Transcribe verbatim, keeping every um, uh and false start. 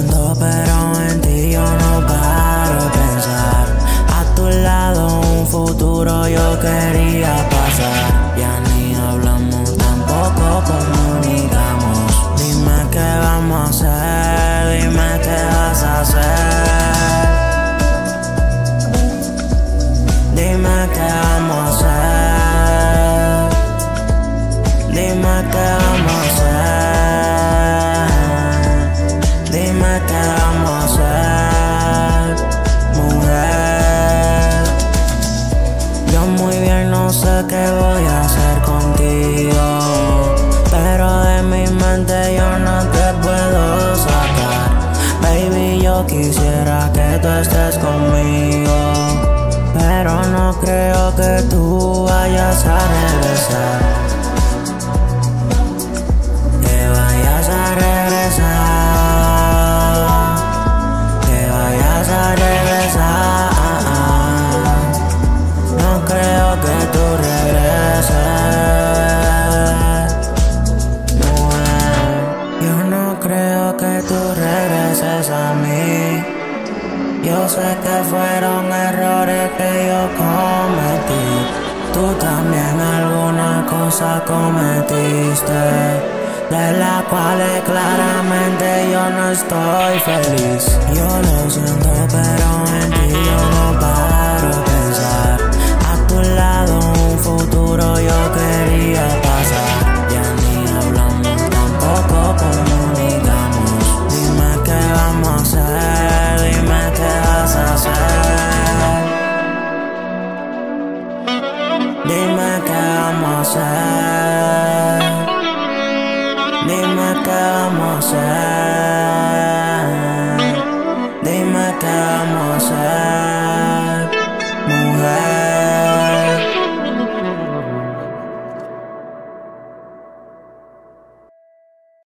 siento, pero en ti yo no paro de pensar. A tu lado un futuro yo quería pasar. Ya ni hablamos, tampoco comunicamos. Dime qué vamos a hacer, dime qué vas a hacer. Dime qué vamos a hacer. Dime qué vamos a hacer. Dime qué vamos a hacer, mujer. Yo muy bien no sé qué voy a hacer contigo, pero de mi mente yo no te puedo sacar. Baby, yo quisiera que tú estés conmigo, pero no creo que tú vayas a regresar. Que vayas a regresar. Que vayas a regresar. No creo que tú regreses, mujer. Yo no creo que tú regreses a mí. Yo sé que fueron errores que yo cometí. Tú también alguna cosa cometiste, de la cual claramente yo no estoy feliz. Yo lo siento, pero en ti yo no paro de pensar. A tu lado un futuro yo quería pasar. Ya ni hablamos, tampoco comunicamos. Dime qué vamos a hacer, dime qué vas a hacer. Dime qué vamos a hacer. Dime qué vamos a hacer.